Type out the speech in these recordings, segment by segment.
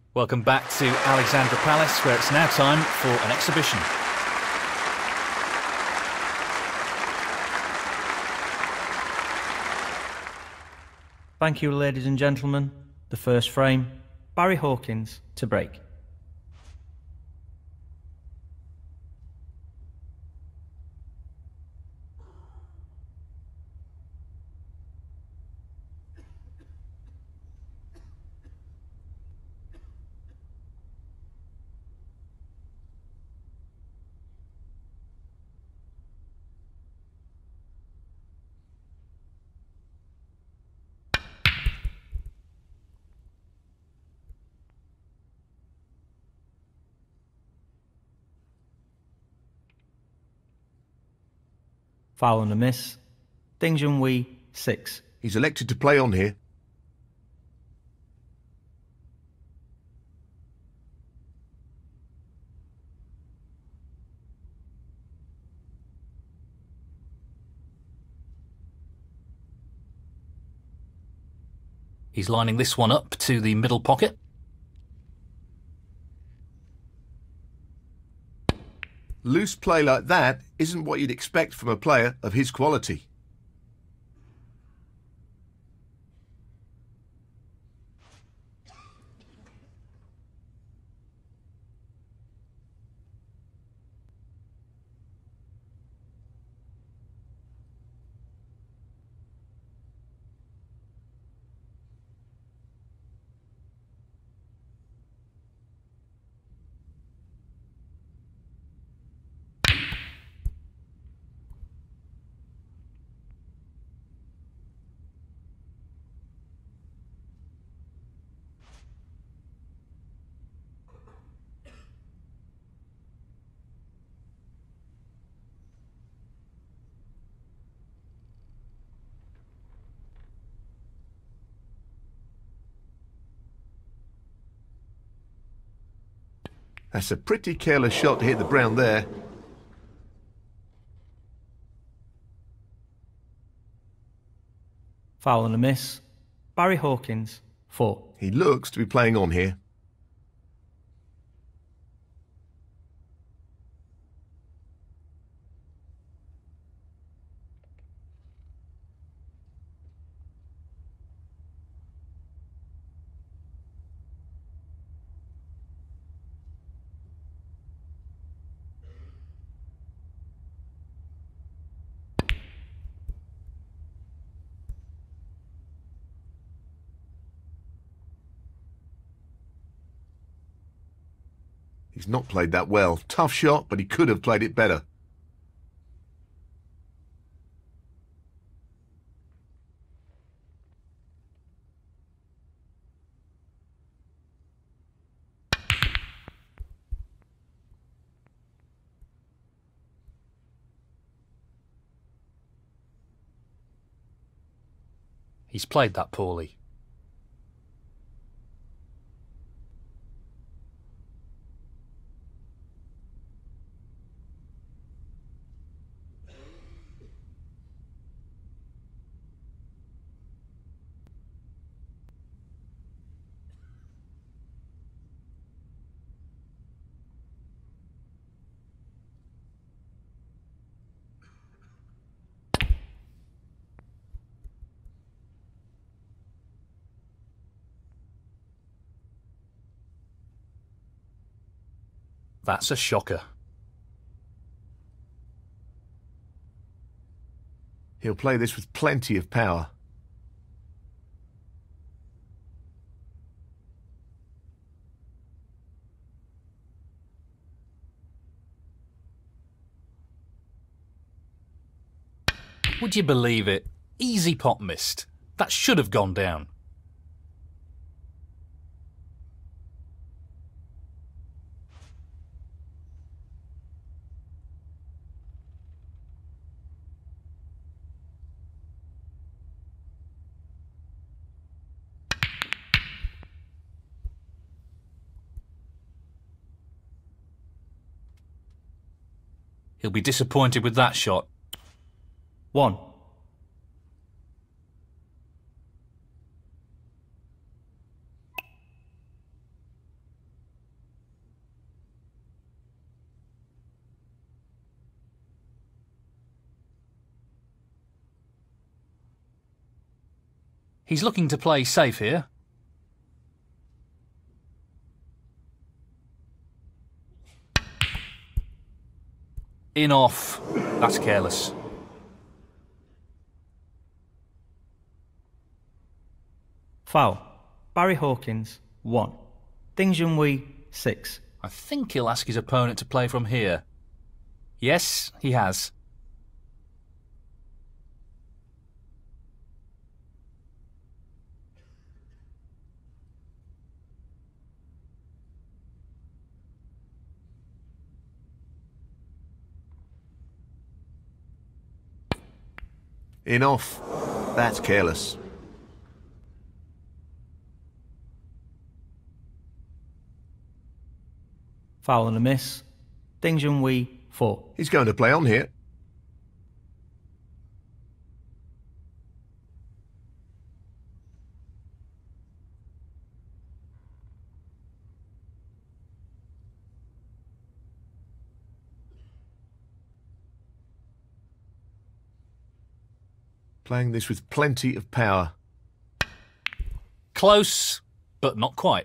Welcome back to Alexandra Palace, where it's now time for an exhibition. Thank you, ladies and gentlemen. The first frame, Barry Hawkins to break. Foul and a miss. Ding Junhui, 6. He's elected to play on here. He's lining this one up to the middle pocket. Loose play like that isn't what you'd expect from a player of his quality. That's a pretty careless shot to hit the brown there. Foul and a miss. Barry Hawkins, 4. He looks to be playing on here. He's not played that well. Tough shot, but he could have played it better. He's played that poorly. That's a shocker. He'll play this with plenty of power. Would you believe it? Easy pot missed. That should have gone down. He'll be disappointed with that shot. 1. He's looking to play safe here. In off. That's careless. Foul. Barry Hawkins, 1. Ding Junhui, 6. I think he'll ask his opponent to play from here. Yes, he has. In off. That's careless. Foul and a miss. Ding Junhui, 4. He's going to play on here. Playing this with plenty of power. Close, but not quite.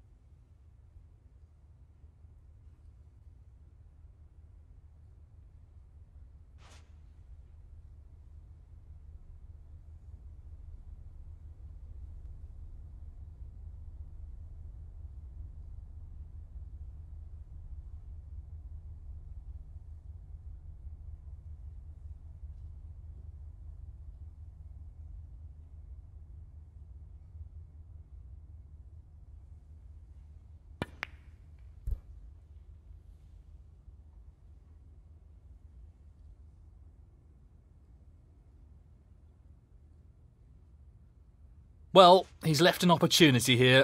Well, he's left an opportunity here.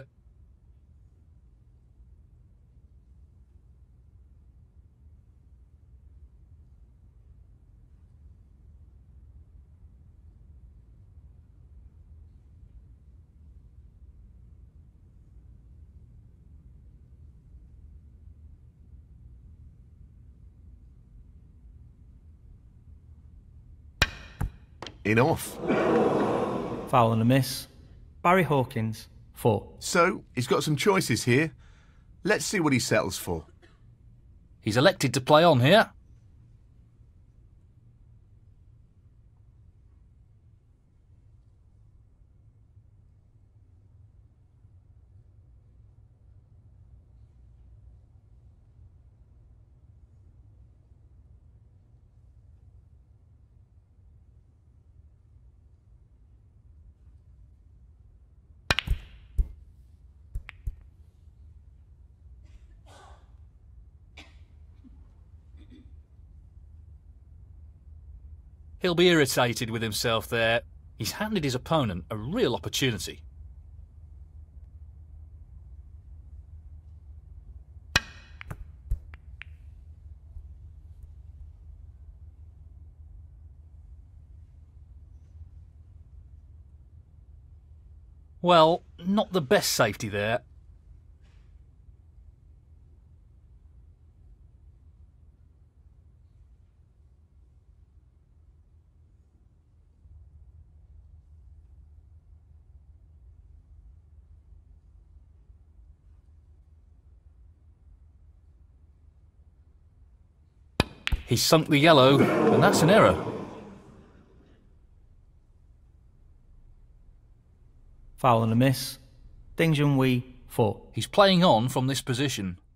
In off. Foul and a miss. Barry Hawkins, 4. So, he's got some choices here. Let's see what he settles for. He's elected to play on here. He'll be irritated with himself there. He's handed his opponent a real opportunity. Well, not the best safety there. He's sunk the yellow, and that's an error. Foul and a miss. Ding Junhui, 4. He's playing on from this position.